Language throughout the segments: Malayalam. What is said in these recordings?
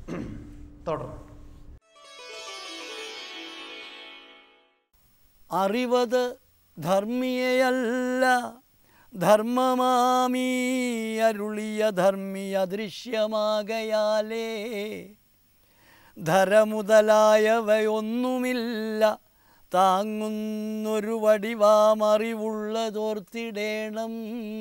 തുടർന്ന് അറിവത് ധർമ്മിയല്ല ധർമ്മമാമീ അരുളിയ ധർമ്മി അദൃശ്യമാകയാലേ ധരമുതലായവയൊന്നുമില്ല താങ്ങുന്നൊരു വടിവാമറിവുള്ളതോർത്തിടേണം.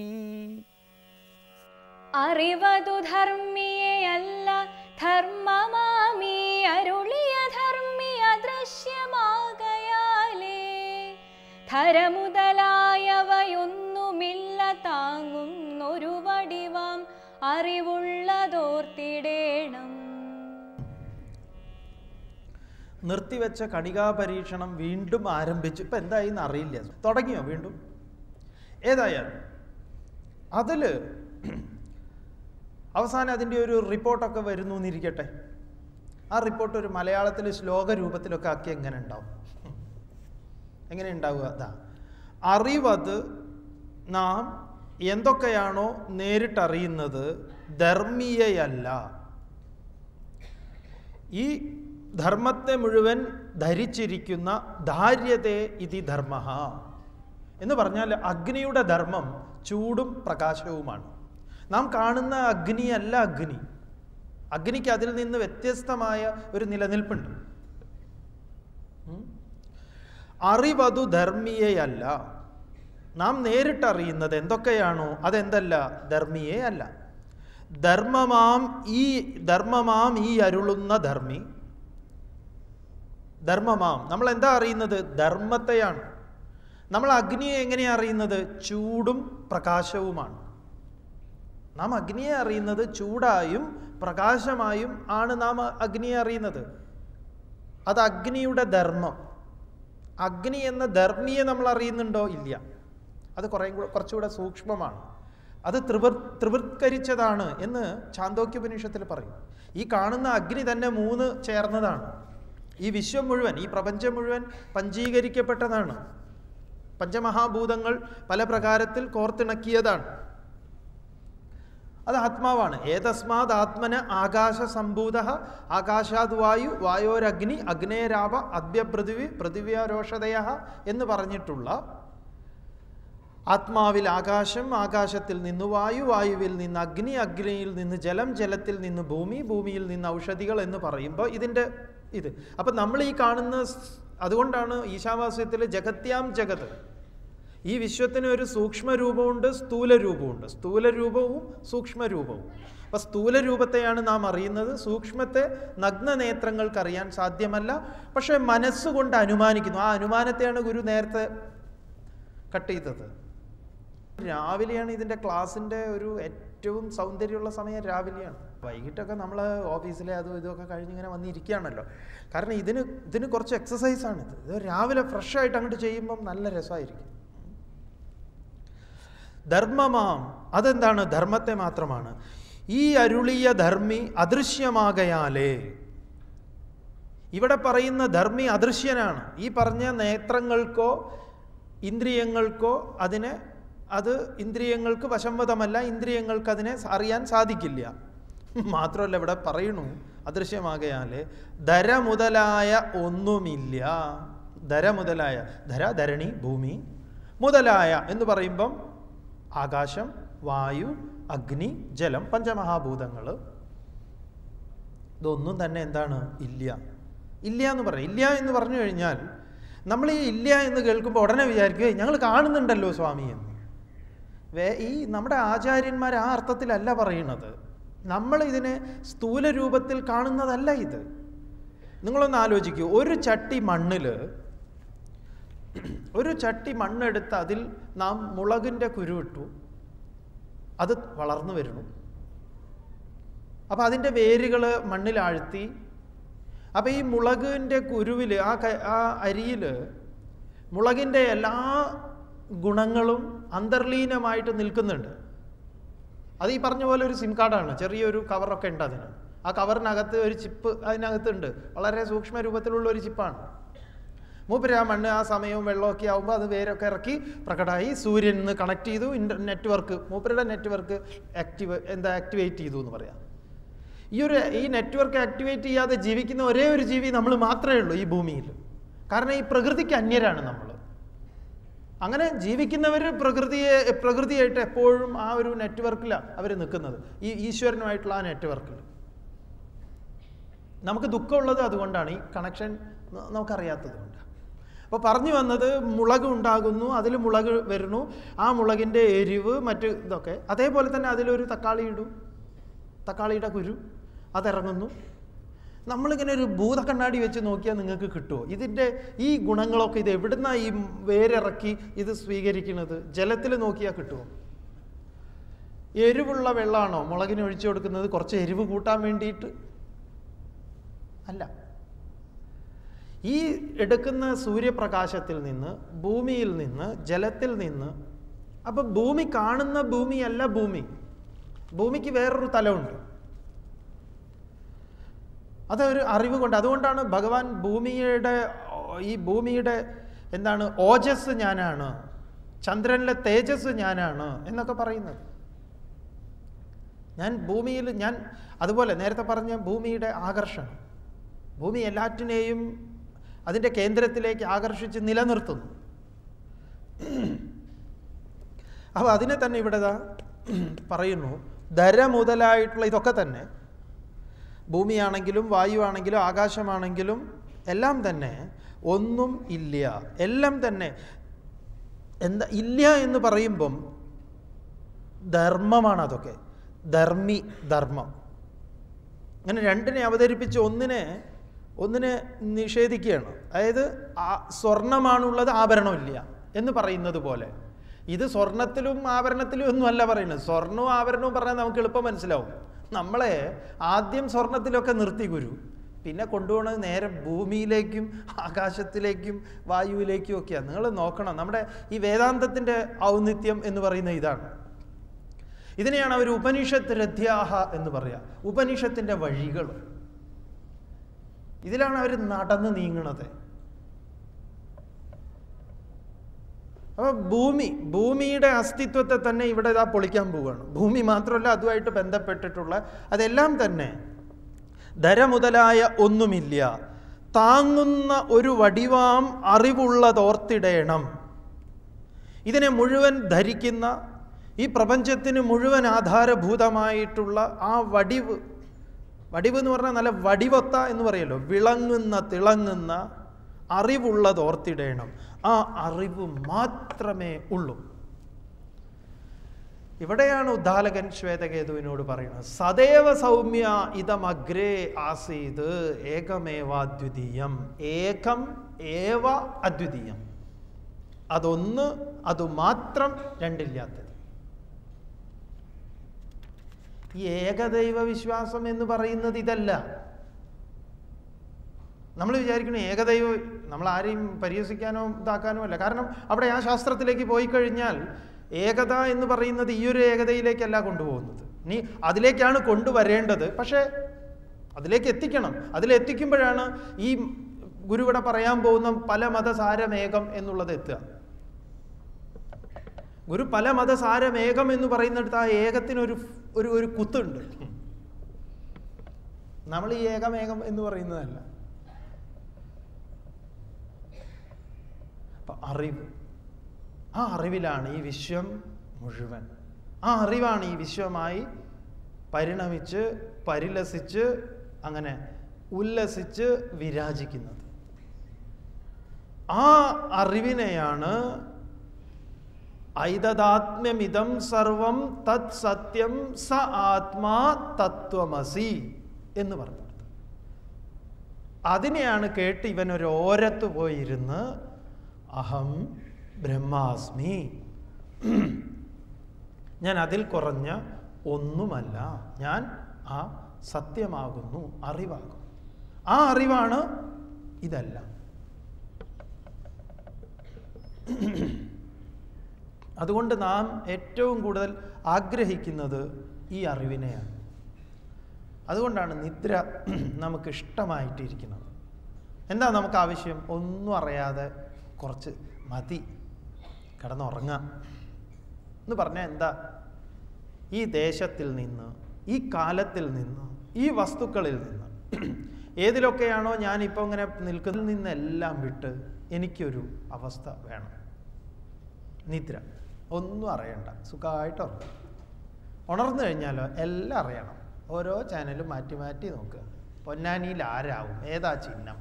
അറിവതു ധർമ്മിയല്ല ധർമ്മമാമീ അരുളിയ ധർമ്മി അദൃശ്യമാകയാലേ ധരമുതലായവയൊന്നുമില്ല താങ്ങുന്നൊരു വടിവാം അറിവുള്ളതോർത്തിടേണം. നിർത്തിവെച്ച കണികാപരീക്ഷണം വീണ്ടും ആരംഭിച്ചു. ഇപ്പം എന്തായിന്ന് അറിയില്ല. തുടങ്ങിയോ വീണ്ടും? ഏതായാലും അതിൽ അവസാനം അതിൻ്റെ ഒരു റിപ്പോർട്ടൊക്കെ വരുന്നു എന്നിരിക്കട്ടെ. ആ റിപ്പോർട്ട് ഒരു മലയാളത്തിൽ ശ്ലോക രൂപത്തിലൊക്കെ ആക്കി എങ്ങനെ ഉണ്ടാവും? എങ്ങനെ ഉണ്ടാവുക? അതാ, അറിവത് നാം എന്തൊക്കെയാണോ നേരിട്ടറിയുന്നത് ധർമ്മീയയല്ല. ഈ ധർമ്മത്തെ മുഴുവൻ ധരിച്ചിരിക്കുന്ന ധാര്യതേ ഇതി ധർമ്മ എന്ന് പറഞ്ഞാൽ അഗ്നിയുടെ ധർമ്മം ചൂടും പ്രകാശവുമാണ്. നാം കാണുന്ന അഗ്നിയല്ല അഗ്നി. അഗ്നിക്ക് അതിൽ നിന്ന് വ്യത്യസ്തമായ ഒരു നിലനിൽപ്പുണ്ട്. അറിവതു ധർമ്മിയയല്ല. നാം നേരിട്ടറിയുന്നത് എന്തൊക്കെയാണോ അതെന്തല്ല? ധർമ്മിയയല്ല. ധർമ്മമാം ഈ അരുളുന്ന ധർമ്മി. ധർമ്മമാം നമ്മൾ എന്താ അറിയുന്നത്? ധർമ്മത്തെയാണ്. നമ്മൾ അഗ്നിയെ എങ്ങനെയാണ് അറിയുന്നത്? ചൂടും പ്രകാശവുമാണ്. നാം അഗ്നിയെ അറിയുന്നത് ചൂടായും പ്രകാശമായും ആണ് നാം അഗ്നിയെ അറിയുന്നത്. അത് അഗ്നിയുടെ ധർമ്മം. അഗ്നി എന്ന ധർമ്മിയെ നമ്മൾ അറിയുന്നുണ്ടോ? ഇല്ല. അത് കുറച്ചുകൂടെ സൂക്ഷ്മമാണ്. അത് ത്രിവൃത്കരിച്ചതാണ് എന്ന് ഛാന്തോക്യോപനിഷത്തിൽ പറയും. ഈ കാണുന്ന അഗ്നി തന്നെ 3 ചേർന്നതാണ്. ഈ വിശ്വം മുഴുവൻ, ഈ പ്രപഞ്ചം മുഴുവൻ പഞ്ചീകരിക്കപ്പെട്ടതാണ്. പഞ്ചമഹാഭൂതങ്ങൾ പല പ്രകാരത്തിൽ കോർത്തിണക്കിയതാണ്. അത് ആത്മാവാണ്. ഏതസ്മാത് ആത്മന ആകാശ സംഭൂത ആകാശാത് വായു വായോരഗ്നി അഗ്നേരാപ അദ്യപൃഥിവി പൃഥിവ്യാരോഷതയ എന്ന് പറഞ്ഞിട്ടുള്ള ആത്മാവിൽ ആകാശം, ആകാശത്തിൽ നിന്ന് വായു, വായുവിൽ നിന്ന് അഗ്നി, അഗ്നിയിൽ നിന്ന് ജലം, ജലത്തിൽ നിന്ന് ഭൂമി, ഭൂമിയിൽ നിന്ന് ഔഷധികൾ എന്ന് പറയുമ്പോൾ ഇതിൻ്റെ ഇത് അപ്പം നമ്മൾ ഈ കാണുന്ന, അതുകൊണ്ടാണ് ഈശാവാസ്യത്തിൽ ജഗത്യാം ജഗത്, ഈ വിശ്വത്തിന് ഒരു സൂക്ഷ്മരൂപമുണ്ട്, സ്ഥൂലരൂപമുണ്ട്. സ്ഥൂലരൂപവും സൂക്ഷ്മരൂപവും. അപ്പം സ്ഥൂലരൂപത്തെയാണ് നാം അറിയുന്നത്. സൂക്ഷ്മത്തെ നഗ്നനേത്രങ്ങൾക്ക് അറിയാൻ സാധ്യമല്ല. പക്ഷേ മനസ്സുകൊണ്ട് അനുമാനിക്കുന്നു. ആ അനുമാനത്തെയാണ് ഗുരു നേരത്തെ കട്ട് ചെയ്തത്. രാവിലെയാണ് ഇതിൻ്റെ ക്ലാസ്സിൻ്റെ ഒരു ഏറ്റവും സൗന്ദര്യമുള്ള സമയം രാവിലെയാണ്. വൈകിട്ടൊക്കെ നമ്മൾ ഓഫീസിലെ അതും ഇതൊക്കെ കഴിഞ്ഞിങ്ങനെ വന്നിരിക്കുകയാണല്ലോ. കാരണം ഇതിന് കുറച്ച് എക്സസൈസാണിത്. ഇത് രാവിലെ ഫ്രഷായിട്ട് അങ്ങോട്ട് ചെയ്യുമ്പം നല്ല രസമായിരിക്കും. ധർമ്മമാം, അതെന്താണ്? ധർമ്മത്തെ മാത്രമാണ്. ഈ അരുളിയ ധർമ്മി അദൃശ്യമാകയാലേ. ഇവിടെ പറയുന്ന ധർമ്മി അദൃശ്യനാണ്. ഈ പറഞ്ഞ നേത്രങ്ങൾക്കോ ഇന്ദ്രിയങ്ങൾക്കോ അത് ഇന്ദ്രിയങ്ങൾക്ക് വശംവദമല്ല. ഇന്ദ്രിയങ്ങൾക്ക് അതിനെ അറിയാൻ സാധിക്കില്ല. മാത്രമല്ല ഇവിടെ പറയണു അദൃശ്യമാകയാലേ ധര മുതലായ ഒന്നുമില്ല. ധര മുതലായ, ധര ധരണി ഭൂമി, മുതലായ എന്ന് പറയുമ്പം ആകാശം, വായു, അഗ്നി, ജലം, പഞ്ചമഹാഭൂതങ്ങൾ, ഇതൊന്നും തന്നെ എന്താണ്? ഇല്ല. ഇല്ല എന്ന് പറയും. ഇല്ല എന്ന് പറഞ്ഞു കഴിഞ്ഞാൽ നമ്മൾ ഈ ഇല്ല എന്ന് കേൾക്കുമ്പോൾ ഉടനെ വിചാരിക്കുക ഞങ്ങൾ കാണുന്നുണ്ടല്ലോ സ്വാമി എന്ന്. ഈ നമ്മുടെ ആചാര്യന്മാർ ആ അർത്ഥത്തിലല്ല പറയുന്നത്. നമ്മൾ ഇതിനെ സ്ഥൂല രൂപത്തിൽ കാണുന്നതല്ല ഇത്. നിങ്ങളൊന്ന് ആലോചിക്കൂ. ഒരു ചട്ടി മണ്ണെടുത്ത് അതിൽ നാം മുളകിൻ്റെ കുരുവിട്ടു, അത് വളർന്നു വരുന്നു. അപ്പം അതിൻ്റെ വേരുകൾ മണ്ണിലാഴ്ത്തി. അപ്പം ഈ മുളകിൻ്റെ കുരുവിൽ, ആ അരിയിൽ മുളകിൻ്റെ എല്ലാ ഗുണങ്ങളും അന്തർലീനമായിട്ട് നിൽക്കുന്നുണ്ട്. അത് ഈ പറഞ്ഞ പോലെ ഒരു സിം കാർഡാണ്. ചെറിയൊരു കവറൊക്കെ ഉണ്ട് അതിന്. ആ കവറിനകത്ത് ഒരു ചിപ്പ് അതിനകത്തുണ്ട്. വളരെ സൂക്ഷ്മ രൂപത്തിലുള്ള ഒരു ചിപ്പാണ്. മൂപ്പര് ആ മണ്ണ് ആ സമയവും വെള്ളമൊക്കെ ആകുമ്പോൾ അത് വേരൊക്കെ ഇറക്കി പ്രകടമായി സൂര്യനിൽ നിന്ന് കണക്ട് ചെയ്തു. നെറ്റ്വർക്ക്, മൂപ്പരുടെ നെറ്റ്വർക്ക് ആക്ടിവേറ്റ് ചെയ്തു എന്ന് പറയാം. ഈ നെറ്റ്വർക്ക് ആക്ടിവേറ്റ് ചെയ്യാതെ ജീവിക്കുന്ന ഒരേ ഒരു ജീവി നമ്മൾ മാത്രമേ ഉള്ളൂ ഈ ഭൂമിയിൽ. കാരണം ഈ പ്രകൃതിക്ക് അന്യരാണ് നമ്മൾ. അങ്ങനെ ജീവിക്കുന്നവർ പ്രകൃതിയായിട്ട് എപ്പോഴും ആ ഒരു നെറ്റ്വർക്കിലാണ് അവർ നിൽക്കുന്നത്, ഈ ഈശ്വരനുമായിട്ടുള്ള ആ നെറ്റ്വർക്കിൽ. നമുക്ക് ദുഃഖമുള്ളത് അതുകൊണ്ടാണ്, ഈ കണക്ഷൻ നമുക്കറിയാത്തത് കൊണ്ട്. അപ്പോൾ പറഞ്ഞു വന്നത്, മുളക് ഉണ്ടാകുന്നു, അതിൽ മുളക് വരുന്നു, ആ മുളകിൻ്റെ എരിവ് മറ്റ് ഇതൊക്കെ. അതേപോലെ തന്നെ അതിലൊരു തക്കാളി ഇടും, തക്കാളിയുടെ കുരു അതിറങ്ങുന്നു. നമ്മളിങ്ങനെ ഒരു ഭൂതക്കണ്ണാടി വെച്ച് നോക്കിയാൽ നിങ്ങൾക്ക് കിട്ടുമോ ഇതിൻ്റെ ഈ ഗുണങ്ങളൊക്കെ? ഇത് എവിടുന്നാണ് ഈ വേരിറക്കി ഇത് സ്വീകരിക്കുന്നത്? ജലത്തിൽ നോക്കിയാൽ കിട്ടുമോ? എരിവുള്ള വെള്ളമാണോ മുളകിന് ഒഴിച്ചു കൊടുക്കുന്നത് കുറച്ച് എരിവ് കൂട്ടാൻ വേണ്ടിയിട്ട്? അല്ല. ഈ എടുക്കുന്ന സൂര്യപ്രകാശത്തിൽ നിന്ന്, ഭൂമിയിൽ നിന്ന്, ജലത്തിൽ നിന്ന്. അപ്പം ഭൂമി കാണുന്ന ഭൂമിയല്ല ഭൂമി. ഭൂമിക്ക് വേറൊരു തലമുണ്ട്. അതൊരു അറിവ് കൊണ്ട്. അതുകൊണ്ടാണ് ഭഗവാൻ ഈ ഭൂമിയുടെ എന്താണ് ഓജസ് ഞാനാണ്, ചന്ദ്രനിലെ തേജസ് ഞാനാണ് എന്നൊക്കെ പറയുന്നത്. ഭൂമിയിൽ അതുപോലെ നേരത്തെ പറഞ്ഞ ഭൂമിയുടെ ആകർഷണം, ഭൂമി എല്ലാറ്റിനെയും അതിൻ്റെ കേന്ദ്രത്തിലേക്ക് ആകർഷിച്ച് നിലനിർത്തുന്നു. അപ്പോൾ അതിനെ തന്നെ ഇവിടെ പറയുന്നു. ധര മുതലായിട്ടുള്ള ഇതൊക്കെ തന്നെ, ഭൂമിയാണെങ്കിലും വായുവാണെങ്കിലും ആകാശമാണെങ്കിലും എല്ലാം തന്നെ ഒന്നും ഇല്ല. എല്ലാം തന്നെ എന്താ ഇല്ല എന്ന് പറയുമ്പം ധർമ്മമാണ് അതൊക്കെ. ധർമ്മം അങ്ങനെ രണ്ടിനെ അവതരിപ്പിച്ച് ഒന്നിനെ നിഷേധിക്കുകയാണ്. അതായത് സ്വർണമാണുള്ളത്, ആഭരണമില്ല എന്ന് പറയുന്നത് പോലെ. ഇത് സ്വർണത്തിലും ആഭരണത്തിലും ഒന്നുമല്ല പറയുന്നത്. സ്വർണവും ആഭരണവും പറഞ്ഞാൽ നമുക്ക് എളുപ്പം മനസ്സിലാവും. നമ്മളെ ആദ്യം സ്വർണത്തിലൊക്കെ നിർത്തി ഗുരു, പിന്നെ കൊണ്ടുപോകുന്നത് നേരെ ഭൂമിയിലേക്കും ആകാശത്തിലേക്കും വായുവിലേക്കും ഒക്കെയാണ്. നിങ്ങൾ നോക്കണം, നമ്മുടെ ഈ വേദാന്തത്തിൻ്റെ ഔന്നിത്യം എന്ന് പറയുന്ന ഇതാണ്. ഇതിനെയാണ് അവർ ഉപനിഷത്ത് രഥ്യാഹ എന്ന് പറയുക. ഉപനിഷത്തിൻ്റെ വഴികൾ, ഇതിലാണ് അവർ നടന്ന് നീങ്ങണത്. അപ്പോൾ ഭൂമിയുടെ അസ്തിത്വത്തെ തന്നെ ഇവിടെ പൊളിക്കാൻ പോവുകയാണ്. ഭൂമി മാത്രമല്ല, അതുമായിട്ട് ബന്ധപ്പെട്ടിട്ടുള്ള അതെല്ലാം തന്നെ. ധര മുതലായ ഒന്നുമില്ല, താങ്ങുന്ന ഒരു വടിവാം അറിവുള്ളതോർത്തിടേണം. ഇതിനെ മുഴുവൻ ധരിക്കുന്ന, ഈ പ്രപഞ്ചത്തിന് മുഴുവൻ ആധാരഭൂതമായിട്ടുള്ള ആ വടിവ് എന്ന് പറഞ്ഞാൽ നല്ല വടിവൊത്ത എന്ന് പറയല്ലോ, വിളങ്ങുന്ന തിളങ്ങുന്ന അറിവുള്ളതോർത്തിടേണം. ആ അറിവ് മാത്രമേ ഉള്ളൂ. ഇവിടെയാണ് ഉദ്ദാലകൻ ശ്വേതകേതുവിനോട് പറയുന്നത്, സദൈവ സൗമ്യ ഇതമഗ്രേ ആസീത് ഏകമേവാദ്വിതീയം. ഏകം ഏവ അദ്വിതീയം. അതൊന്ന്, അതുമാത്രം, രണ്ടില്ലാത്തത്. ഈ ഏകദൈവ വിശ്വാസം എന്ന് പറയുന്നത് ഇതല്ല. നമ്മൾ വിചാരിക്കണം ഏകദൈവം, നമ്മൾ ആരെയും പരിഹസിക്കാനോ ഇതാക്കാനോ അല്ല. കാരണം അവിടെ ആ ശാസ്ത്രത്തിലേക്ക് പോയി കഴിഞ്ഞാൽ ഏകത എന്ന് പറയുന്നത് ഈ ഒരു ഏകതയിലേക്കല്ല കൊണ്ടുപോകുന്നത്. ഇനി അതിലേക്കാണ് കൊണ്ടുവരേണ്ടത്, പക്ഷേ അതിലേക്ക് എത്തിക്കണം. അതിലെത്തിക്കുമ്പോഴാണ് ഈ ഗുരുവിടെ പറയാൻ പോകുന്ന പല മതസാരമേകം എന്നുള്ളത് എത്തുക. ഗുരു പല മതസാരമേകം എന്ന് പറയുന്നിടത്ത് ആ ഏകത്തിനൊരു ഒരു കുത്തുണ്ട്. നമ്മൾ ഈ ഏകമേകം എന്ന് പറയുന്നതല്ല. അറിവ്, ആ അറിവിലാണ് ഈ വിശ്വം മുഴുവൻ. ആ അറിവാണ് ഈ വിശ്വമായി പരിണമിച്ച് പരിലസിച്ച് അങ്ങനെ ഉല്ലസിച്ച് വിരാജിക്കുന്നത്. ആ അറിവിനെയാണ് ഐതദാത്മ്യമിദം സർവം തത് സത്യം സ ആത്മാ തത്വമസി എന്ന് പറഞ്ഞത്. അതിനെയാണ് കേട്ട് ഇവൻ ഒരു ഓരത്ത് പോയിരുന്ന് അഹം ബ്രഹ്മാസ്മി, ഞാൻ അതിൽ കുറഞ്ഞ ഒന്നുമല്ല, ഞാൻ ആ സത്യമാകുന്നു, അറിവാകുന്നു. ആ അറിവാണ് ഇതെല്ലാം. അതുകൊണ്ട് നാം ഏറ്റവും കൂടുതൽ ആഗ്രഹിക്കുന്നത് ഈ അറിവിനെയാണ്. അതുകൊണ്ടാണ് നിദ്ര നമുക്ക് ഇഷ്ടമായിട്ടിരിക്കുന്നത്. എന്താ നമുക്ക് ആവശ്യം? ഒന്നും അറിയാതെ കുറച്ച് മതി, കിടന്നുറങ്ങാം എന്ന് പറഞ്ഞാൽ എന്താ? ഈ ദേശത്തിൽ നിന്ന്, ഈ കാലത്തിൽ നിന്ന്, ഈ വസ്തുക്കളിൽ നിന്ന് ഏതിലൊക്കെയാണോ ഞാനിപ്പോൾ ഇങ്ങനെ നിൽക്കുന്നതിൽ നിന്നെല്ലാം വിട്ട് എനിക്കൊരു അവസ്ഥ വേണം. നിദ്ര, ഒന്നും അറിയണ്ട, സുഖമായിട്ട് ഉറങ്ങും. ഉണർന്നു കഴിഞ്ഞാലോ എല്ലാം അറിയണം. ഓരോ ചാനലും മാറ്റി മാറ്റി നോക്കുക. പൊന്നാനിയിൽ ആരാവും, ഏതാ ചിഹ്നം,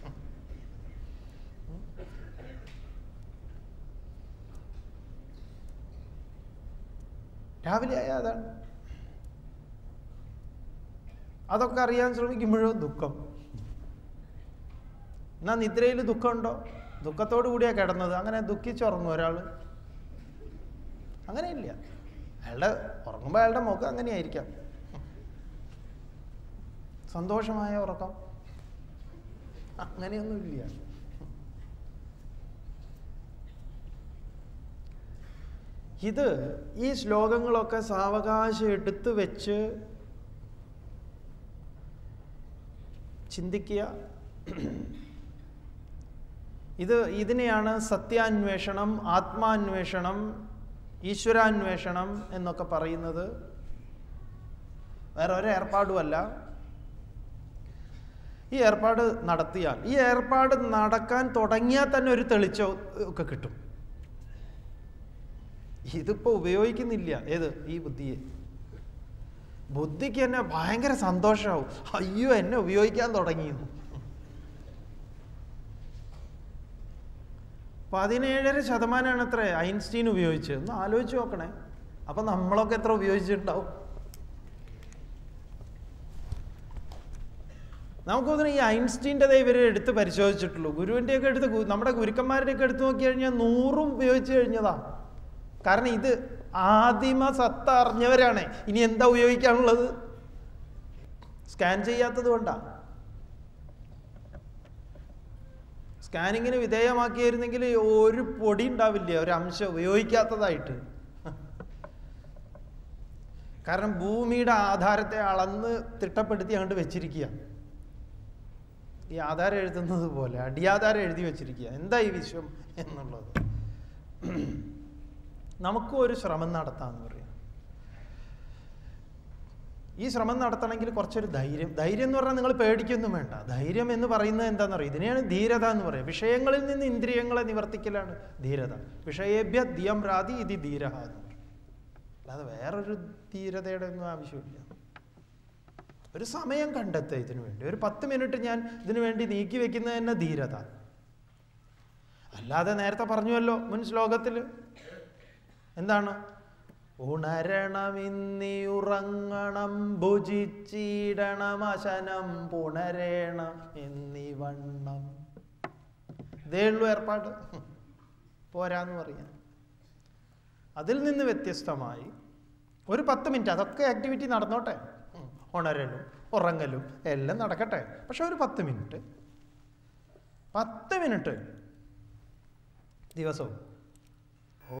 രാവിലെ ആയാൽ അതാണ്. അതൊക്കെ അറിയാൻ ശ്രമിക്കുമ്പോഴും ദുഃഖം. എന്നാൽ നിദ്രയിൽ ദുഃഖമുണ്ടോ? ദുഃഖത്തോടു കൂടിയാണ് കിടന്നത്. അങ്ങനെ ദുഃഖിച്ചുറങ്ങും ഒരാൾ? അങ്ങനെയില്ല. അയാളുടെ ഉറങ്ങുമ്പോൾ അയാളുടെ മുഖം അങ്ങനെയായിരിക്കാം, സന്തോഷമായ ഉറക്കം. അങ്ങനെയൊന്നുമില്ല. ഇത് ഈ ശ്ലോകങ്ങളൊക്കെ സാവകാശം എടുത്തു വെച്ച് ചിന്തിക്കുക. ഇതിനെയാണ് സത്യാന്വേഷണം, ആത്മാന്വേഷണം, ഈശ്വരാന്വേഷണം എന്നൊക്കെ പറയുന്നത്. വേറെ ഒരു ഏർപ്പാടുമല്ല. ഈ ഏർപ്പാട് നടത്തിയാൽ, ഈ ഏർപ്പാട് നടക്കാൻ തുടങ്ങിയാൽ തന്നെ ഒരു തെളിച്ചം ഒക്കെ കിട്ടും. ഇതിപ്പോൾ ഉപയോഗിക്കുന്നില്ല. ഏത്? ഈ ബുദ്ധിയെ. ബുദ്ധിക്ക് തന്നെ ഭയങ്കര സന്തോഷമാവും, അയ്യോ എന്നെ ഉപയോഗിക്കാൻ തുടങ്ങിയെന്ന്. 17% അത്ര ഐൻസ്റ്റീൻ ഉപയോഗിച്ച്. ഒന്ന് ആലോചിച്ച് നോക്കണേ. അപ്പം നമ്മളൊക്കെ എത്ര ഉപയോഗിച്ചിട്ടുണ്ടാവും? നമുക്ക് തോന്നുന്നു ഈ ഐൻസ്റ്റീൻ്റെതേ ഇവർ എടുത്ത് പരിശോധിച്ചിട്ടുള്ളൂ. ഗുരുവിൻ്റെയൊക്കെ എടുത്ത്, നമ്മുടെ ഗുരുക്കന്മാരുടെയൊക്കെ എടുത്ത് നോക്കി കഴിഞ്ഞാൽ 100 ഉപയോഗിച്ച് കഴിഞ്ഞതാ. കാരണം ഇത് ആദിമ സത്ത അറിഞ്ഞവരാണ്. ഇനി എന്താ ഉപയോഗിക്കാനുള്ളത്? സ്കാൻ ചെയ്യാത്തത് കൊണ്ടാണ്. സ്കാനിങ്ങിന് വിധേയമാക്കിയിരുന്നെങ്കിൽ ഒരു പൊടി ഉണ്ടാവില്ല, ഒരു അംശം ഉപയോഗിക്കാത്തതായിട്ട്. കാരണം ഭൂമിയുടെ ആധാരത്തെ അളന്ന് തിട്ടപ്പെടുത്തി അങ്ങോട്ട് വെച്ചിരിക്കുക. ഈ ആധാരം എഴുതുന്നത് പോലെ അടിയാധാരം എഴുതി വെച്ചിരിക്കുക. എന്താ ഈ വിശ്വം എന്നുള്ളത്. നമുക്കും ഒരു ശ്രമം നടത്താമെന്ന് പറയാം. ഈ ശ്രമം നടത്തണമെങ്കിൽ കുറച്ചൊരു ധൈര്യം എന്ന് പറഞ്ഞാൽ നിങ്ങൾ പേടിക്കൊന്നും വേണ്ട. ധൈര്യം എന്ന് പറയുന്നത് എന്താണെന്ന് അറിയാം. ഇതിനെയാണ് ധീരത എന്ന് പറയുക. വിഷയങ്ങളിൽ നിന്ന് ഇന്ദ്രിയങ്ങളെ നിവർത്തിക്കലാണ് ധീരത. വിഷയേഭ്യ ധിയം രാതി ഇത് ധീരഹ എന്ന് പറയും. അല്ലാതെ വേറൊരു ധീരതയുടെ ഒന്നും ആവശ്യമില്ല. ഒരു സമയം കണ്ടെത്തുക ഇതിനു വേണ്ടി. ഒരു 10 മിനിറ്റ് ഞാൻ ഇതിനു വേണ്ടി നീക്കി വെക്കുന്നത് തന്നെ ധീരത. അല്ലാതെ നേരത്തെ പറഞ്ഞുവല്ലോ മുൻ ശ്ലോകത്തിൽ, എന്താണ്? ഉണരണമിന്നിയുറങ്ങണം, ഭുജിച്ചിടണം, അശനം പുണരേണം എന്നിവണ്ണം. ഇതേ ഉള്ളൂ ഏർപ്പാട്. പോരാന്ന് പറയാൻ. അതിൽ നിന്ന് വ്യത്യസ്തമായി ഒരു 10 മിനിറ്റ് അതൊക്കെ ആക്ടിവിറ്റി നടന്നോട്ടെ. ഉണരലും ഉറങ്ങലും എല്ലാം നടക്കട്ടെ. പക്ഷെ ഒരു 10 മിനിറ്റ് ദിവസവും